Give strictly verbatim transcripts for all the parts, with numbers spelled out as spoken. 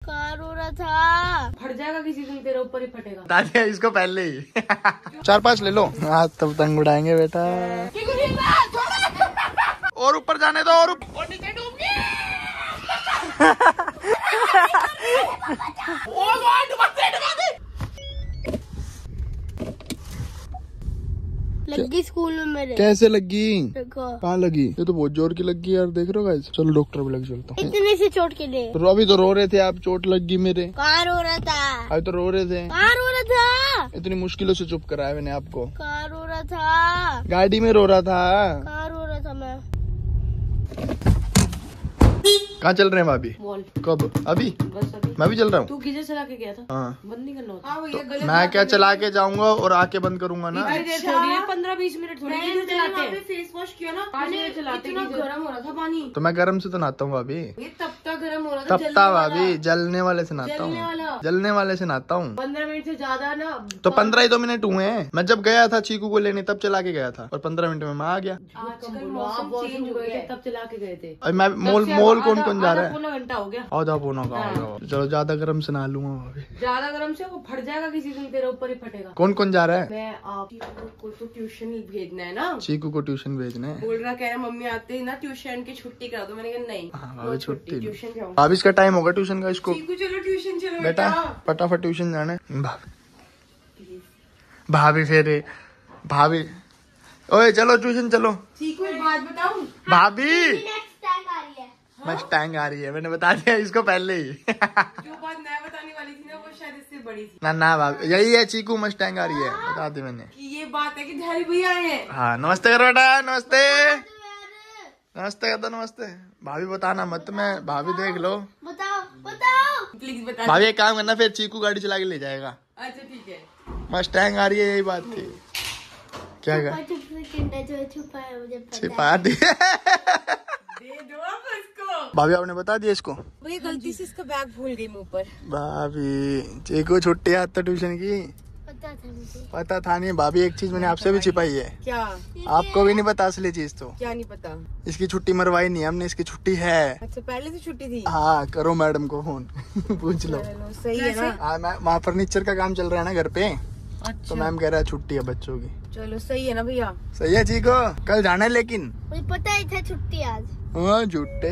कहाँ रो रहा था? फट जाएगा किसी दिन, तेरे ऊपर ही फटेगा। दादी इसको पहले ही चार पाँच ले लो। आज तब पतंग उड़ाएंगे बेटा। और ऊपर जाने दो और ऊपर नीचे डूबी। लगी स्कूल में मेरे। कैसे लगी? देखो कहाँ लगी? ये तो बहुत जोर की लगी यार, देख रहे हो गाइस। चलो डॉक्टर पे लग चलता हूँ। इतने से चोट के लिए तो अभी तो रो रहे थे आप, चोट लग गई मेरे। कहाँ रो रहा था? अभी तो रो रहे थे। कहाँ रो रहा था? इतनी मुश्किलों से चुप कराया मैंने आपको। कहाँ रो रहा था? गाड़ी में रो रहा था। कहाँ रो रहा था मैं? कहाँ चल रहे हैं भाभी? मॉल। कब? अभी? बस अभी। मैं भी चल रहा हूँ। तू गीजर चला के गया था? हाँ। बंद नहीं करना होता। हाँ तो मैं क्या चला के जाऊंगा और आके बंद करूंगा ना। पंद्रह बीस मिनट थोड़ी गीजर चलाते हैं। फेस वॉश किया ना, चलाते इतना गर्म हो रहा था पानी। तो मैं गर्म से तो नहाता हूँ भाभी। ये तपता गर्म हो रहा था। तपता भाभी, जलने वाले से नहाता हूँ। जलने वाले से नहाता हूँ। पंद्रह मिनट से ज्यादा ना। तो पंद्रह ही दो मिनट हुए हैं। मैं जब गया था चीकू को लेने तब चला के गया था, और पंद्रह मिनट में मैं आ गया। आजकल मौसम चेंज हो गया, तब चला के गए थे। और मैं मोल मोल कौन कौन जा रहा है? पौना घंटा हो गया। आधा पौना का चलो, ज्यादा गर्म से नहा लूंगा भाभी। ज्यादा गर्म से वो फट जाएगा किसी दिन, तेरे ऊपर ही फटेगा। कौन कौन जा रहा है? मैं आपको तो ट्यूशन भेजना है ना। चीकू को ट्यूशन भेजना है। बोल रहा, कह रहा मम्मी आते ही ना ट्यूशन की छुट्टी करा दो। मैंने कहा नहीं। हाँ छुट्टी ट्यूशन जाऊँ। भाभी इसका टाइम होगा ट्यूशन का। इसको चलो ट्यूशन चलो बेटा, फटाफट ट्यूशन जाना है। भाभी भाभी फिर भाभी, ओए चलो ट्यूशन चलो। चीकू एक बात बताऊं? भाभी मस्टैंग आ रही है, मैंने बता दिया इसको पहले ही। जो बात मैं बताने वाली थी ना, वो शायद इससे बड़ी थी। ना ना भाभी, यही है चीकू मस्टैंग आ रही है, बता दी मैंने। कि ये बात है कि धारी भैया आए हैं। हाँ नमस्ते करो बेटा, नमस्ते नमस्ते कर दो, नमस्ते। भाभी बताना मत, मैं भाभी देख लो। बताओ बताओ प्लीज बता। भाभी एक काम करना, फिर चीकू गाड़ी चला के ले जाएगा। अच्छा ठीक है। मस्टैंग आ रही है, यही बात थी। क्या कर छिपा दी। दे दो आप उसको। भाभी आपने बता दिया इसको? भैया गलती से इसका बैग भूल गई मुँह पर। भाभी चीकू छुट्टी आता ट्यूशन की। पता था मुझे। पता था नहीं भाभी, एक चीज मैंने आपसे भी छिपाई है। क्या? आपको भी नहीं पता असली चीज तो। क्या नहीं पता? इसकी छुट्टी मरवाई नहीं हमने, इसकी छुट्टी है। अच्छा पहले से छुट्टी थी? हाँ करो मैडम को फोन। पूछ लो। सही है ना? हाँ मैं वहाँ फर्नीचर का काम चल रहा है ना घर पे। अच्छा। तो मैम कह रहा है छुट्टी है बच्चों की। चलो सही है ना भैया? सही है चीको, कल जाना है लेकिन। मुझे पता ही था छुट्टी आज। हाँ झूठे।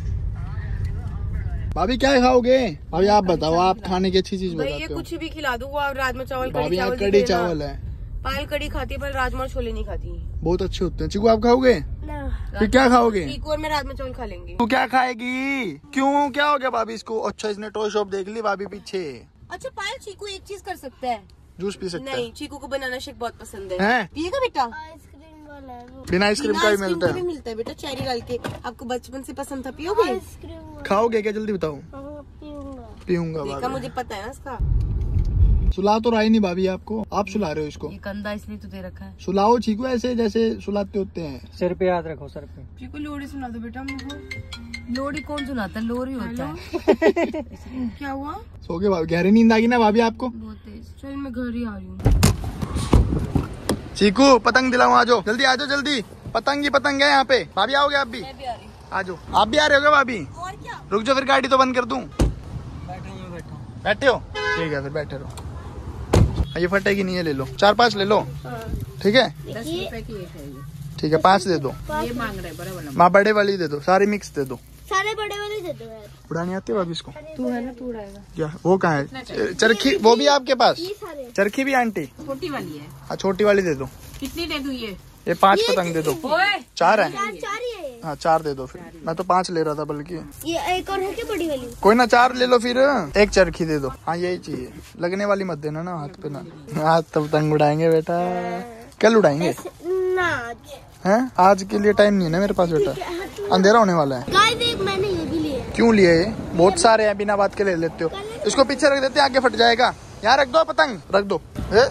भाभी क्या खाओगे? भाभी आप बताओ, आप खाने की अच्छी चीज भाई ये बताते हो। कुछ भी खिला दो, आप राजमा चावल भाभी कड़ी यहाँ चावल कड़ी चावल है। पायल कड़ी खाती है पर राजमा छोले नहीं खाती। बहुत अच्छे होते हैं। चीकू आप खाओगे? ना। फिर क्या खाओगे? चीकू और मैं राजमा चावल खा लेंगे। तू क्या खाएगी? क्यों, क्या हो गया भाभी इसको? अच्छा इसने टॉय शॉप देख ली भाभी पीछे। अच्छा पायल, चीकू एक चीज कर सकता है। जूस पी सकता है? नहीं, चीकू को बनाना शेक बहुत पसंद है। हैं? पिएगा बेटा? आइसक्रीम वाला है वो। बिना आइसक्रीम का भी आइसक्रीम मिलता का भी है। मिलता है बेटा, चेरी डाल के। आपको बचपन से पसंद था, पियोगे? आइसक्रीम वाला। खाओगे क्या? जल्दी बताओ। हाँ, पीऊंगा। पीऊंगा देखा, भाभी। मुझे पता है ना इसका। सुला तो रहा ही नहीं भाभी आपको, आप सुला रहे हो इसको। ये कंधा इसलिए तो दे रखा है। सुलाओ चीकू ऐसे जैसे सुलाते होते हैं। सिर पे याद रखो, सर पे। चीकू लोरी सुना दो बेटा मुझको। लोरी कौन सुनाता है? लोरी होता है। क्या हुआ? सो गए भाभी? गहरी नींद आ गई ना भाभी आपको? बहुत तेज। चल मैं घर ही आ रही हूँ। चीकू पतंग दिलाओ, आ जाओ जल्दी, आ जाओ जल्दी। पतंग ही पतंग है यहाँ पे। भाभी आओगे आप भी? मैं भी आ रही हूँ। आ जाओ। आप भी आ रहे हो क्या भाभी? और क्या? रुक जाओ फिर, गाड़ी तो बंद कर दूं। बैठा हूँ मैं, बैठा हूँ। बैठे हो? ठीक है फिर बैठे रहो। ये फटेगी नहीं है, ले लो। चार पाँच ले लो। ठीक है दस रुपए की एक है ये। ठीक है, पाँच दे दो। ये मांग रहे बड़ा वाला। माँ बड़े वाली दे दो, सारी मिक्स दे दो। सारे बड़े वाले दे दो यार। उड़ानी आती है भाभी इसको? तू है ना, तू उड़ाएगा। क्या वो कहाँ है? चरखी वो भी आपके पास? ये सारे। चरखी भी आंटी? छोटी वाली है। हाँ छोटी वाली दे दो। कितनी दे दूँ ये? ये पांच पतंग दे दो। ओए चार है? चार चार ही है ये। हाँ चार दे दो फिर। मैं तो पांच ले रहा था बल्कि। ये एक और है क्या बड़ी वाली? कोई ना, चार ले लो फिर। एक चरखी दे दो। हाँ यही चाहिए, लगने वाली मत देना ना हाथ पे ना। आज तब पतंग उड़ाएंगे बेटा। कल उड़ाएंगे? ना आज। हैं? आज के लिए टाइम नहीं है ना मेरे पास बेटा, अंधेरा होने वाला है। गाइस देख मैंने ये भी लिया। क्यों लिए? ये बहुत सारे हैं, बिना बात के ले लेते हो। इसको पीछे रख देते हैं, आगे फट जाएगा। यहाँ रख दो पतंग, रख दो। ए?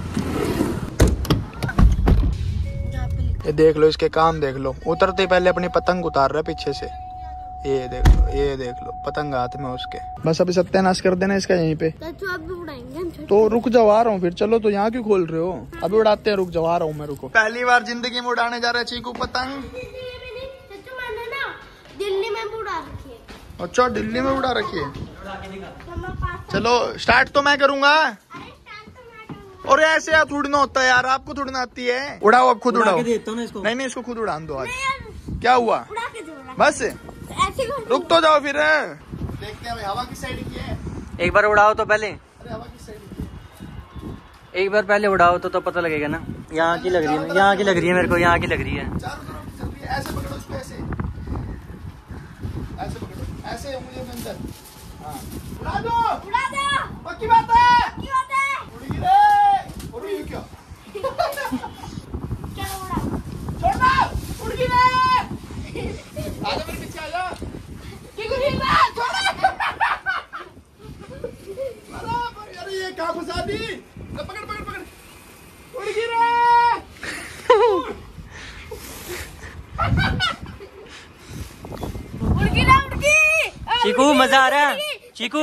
ये देख लो, इसके काम देख लो। उतरते पहले अपनी पतंग उतार रहा है पीछे से। ये देख लो, ये देख लो, पतंग हाथ में उसके। बस अभी सत्यानाश कर देना इसका यहीं पे। तो अब भी उड़ाएंगे हम। तो रुक जाओ, आ रहा हूँ फिर। चलो तो यहाँ क्यों खोल रहे हो? अभी उड़ाते हैं, रुक जाओ, आ रहा हूँ मैं, रुको। पहली बार जिंदगी में उड़ाने जा रहा है चीकू पतंग। मैंने ना दिल्ली में भी उड़ा रखी है। अच्छा दिल्ली में उड़ा रखी है? चलो स्टार्ट तो मैं करूंगा। और ऐसे यार थोड़ी ना होता है यार, आपको थोड़ी ना आती है। उड़ाओ अब, खुद उड़ाओ। नहीं नहीं इसको खुद उड़ान दो आज। क्या हुआ बस रुक तो जाओ फिर। देखते हैं भाई हवा किस साइड की है। एक बार उड़ाओ तो पहले, अरे हवा किस साइड की है? एक बार पहले उड़ाओ तो तो पता लगेगा ना। यहाँ की लग रही है, यहाँ की लग रही है मेरे को, यहाँ की लग रही है। चारों तरफ चल रही है। ऐसे पकड़ो उसको, ऐसे ऐसे पकड़ो, ऐसे मुझे अंदर। हाँ उड़ा दो, उड़ा दो। पक्की बात है, की बात है। उड़ी रे, उड़ी क्यों? चलो उड़ा। छोड़ दो, उड़ गई रे। आजा मेरे पीछे आजा। की गुड़ी ना छोड़। बराबर यार, ये कहाँ फंसा दी? पकड़ पकड़ पकड़, उड़ गई रे। उड़ गई ना, उड़ गई। चीकू मजा आ रहा है चीकू।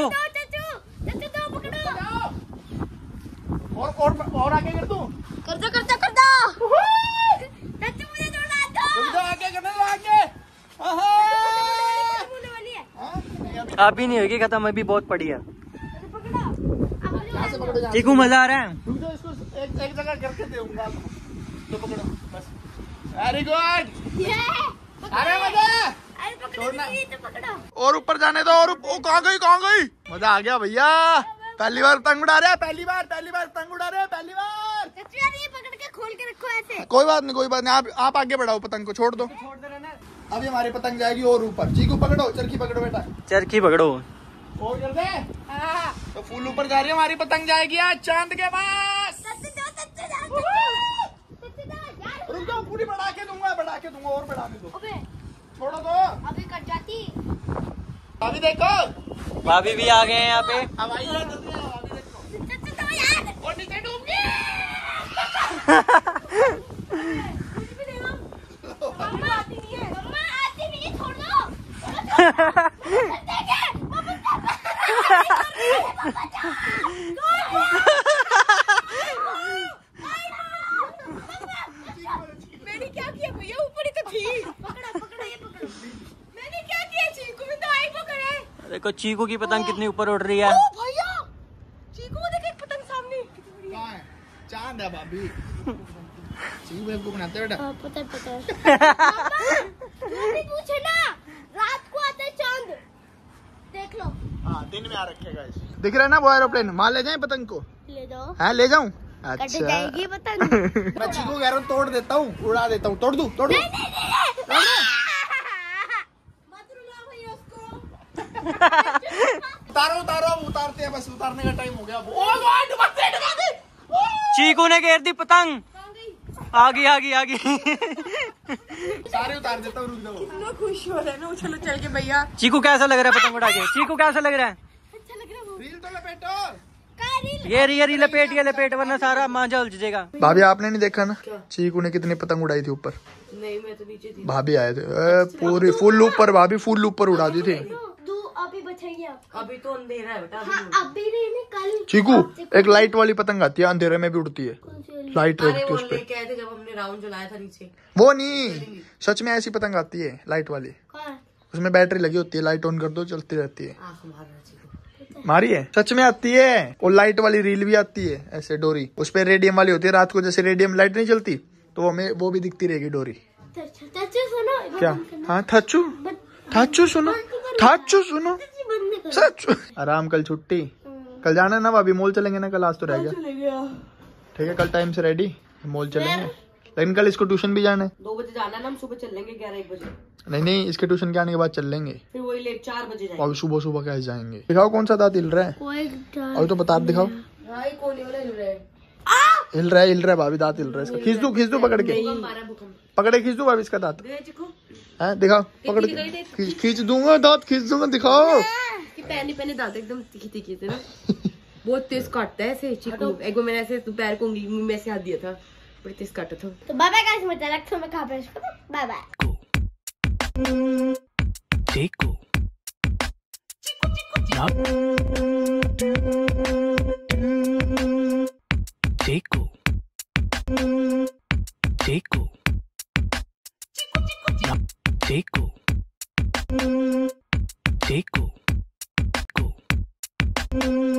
और और और आगे कर दूं? कर दो कर दो कर दो। मुझे छोड़ा दो। रुक जा, आगे करने दो, आगे। आहा। अभी नहीं होगी खत्म, अभी बहुत पड़ी है। यहाँ से पकड़ो, यहाँ से। चीकू मजा आ रहा है। रुक जाओ, इसको एक एक जगह करके दूंगा तो पकड़ो बस। Very good. अरे मजा छोड़ना। और ऊपर जाने दो। और ओ, कहाँ गई कहाँ गई? मजा आ गया भैया। पहली बार पतंग उड़ा रहे हैं, पहली बार पहली बार पतंग उड़ा रहे हैं, पहली बार। ये पकड़ के खोल के रखो ऐसे। कोई बात नहीं कोई बात नहीं, आप आप आगे बढ़ाओ, पतंग को छोड़ दो। अभी हमारी पतंग जाएगी और ऊपर। चीकू पकड़ो, चरखी पकड़ो बेटा, चरखी पकड़ो। और कर दे। तो फूल ऊपर जा रही है, हमारी पतंग जाएगी आज चांद के पास। रुक जाओ, पूरी बढ़ा के दूंगा, बढ़ा के दूंगा, और बढ़ाने दो। छोड़ो तो, अभी कट जाती। अभी देखो भाभी भी आ गए हैं यहाँ पे। हवाई है, जल्दी आओ, अभी देखो। और नीचे डूब गई। मम्मा आती नहीं है, मम्मा आती नहीं है, छोड़ दो। मैंने क्या किया भैया, ऊपर ही तो थी। पकड़ा पकड़ा ये पकड़ो। मैंने क्या किया चीकू में तो आई पकड़े। देखो चीकू की पतंग कितनी ऊपर उड़ रही है। ओ भैया चीकू देख एक पतंग सामने। कहाँ है? चांद है भाभी। चीकू बेवकूफ बनाते हैं बेटा। हाँ, पता है पता है। तू भी पूछे ना, रात को आता है चांद, देख लो। हाँ दिन में आ रखेगा। दिख रहा है ना वो एरोप्लेन? मार ले जाए पतंग को? ले जाओ। हाँ ले जाऊं? कट अच्छा जाएगी पतंग। मैं चीकू कह रहा हूँ तोड़ देता हूँ, उड़ा देता हूँ। तोड़ दूं? तोड़ दूं? मत रुलाओ भैया उसको। उतारो उतारो, उतारते हैं बस, उतारने का टाइम हो गया। ओ गॉड, डुबाते हैं, डुबाते हैं। चीकू ने घेर दी पतंग। आ गई आ गई आ गई। सारे उतार देता हूँ, रुक जाओ। इतना खुश हो रहे हैं ना, उछलो चल के भैया। चीकू कैसा लग रहा है पतंग उड़ा के? चीकू कैसा लग रहा है? अच्छा लग रहा है वो। रील तो लपेटो। ये री ये री लपेट ये लपेट, वरना सारा मांझा उलझ जाएगा। भाभी आपने नहीं देखा ना चीकू ने कितनी पतंग उड़ाई थी ऊपर? नहीं मैं तो नीचे थी। भाभी आए थे, ए, पूरी फुल ऊपर, भाभी फुल ऊपर उड़ा दी थी। तू अभी बचेगी आप। अभी तो अंधेरा है बेटा। हाँ अभी नहीं नहीं कल। चीकू एक लाइट वाली पतंग आती है, अंधेरे में भी उड़ती है, लाइट अरे रहती है वो उस पे। लेके आए थे जब हमने राउंड चलाया था नीचे। वो नहीं, सच में ऐसी पतंग आती है लाइट वाली, कौन? उसमें बैटरी लगी होती है, लाइट ऑन कर दो चलती रहती है। आंख मार रहा चीकू। मारी है? सच में आती है। और लाइट वाली रील भी आती है, ऐसे डोरी, उस पे रेडियम वाली होती है। रात को जैसे रेडियम लाइट नहीं चलती तो हमें वो भी दिखती रहेगी डोरी। चाचू सुनो। क्या? हाँ थाचू, थाचू सुनो, थाचू सुनो। सच? आराम, कल छुट्टी, कल जाना है ना भाभी? मॉल चलेंगे ना कल? आज तो रह गया। ठीक है कल टाइम से रेडी, मॉल चलेंगे। लेकिन कल इसको ट्यूशन भी जाना है। दो बजे जाना है ना, हम सुबह चल लेंगे ग्यारह एक बजे। नहीं नहीं, इसके ट्यूशन के आने के बाद चल लेंगे। फिर वही लेट चार बजे जाएंगे। और सुबह सुबह कैसे जाएंगे? दिखाओ कौन सा दांत हिल रहा है? अभी तो बता दिखाओ। भाई कोने वाला हिल रहा है। हिल रहा है, हिल रहा है भाभी, दांत हिल रहा है इसका। खींच दो, खींच दो पकड़ के, हमारा भूकंप पकड़े खींच दो भाभी इसका दांत। गए चिकू है दिखाओ, पकड़ के खींच खींच दूंगा, दांत खींच दूंगा, दिखाओ। कि पहले पहले दांत एकदम तीखे तीखे थे ना। बहुत तेज काटता है ऐसे चिकू। एक बार मैंने ऐसे पैर को उंगली में ऐसे हाथ दिया था, बड़ी तेज काटा था। तो बाय बाय गाइस, मैं रखता हूं, मैं खा पे बाय बाय। चीकू चीकू चीकू चीकू चीकू है।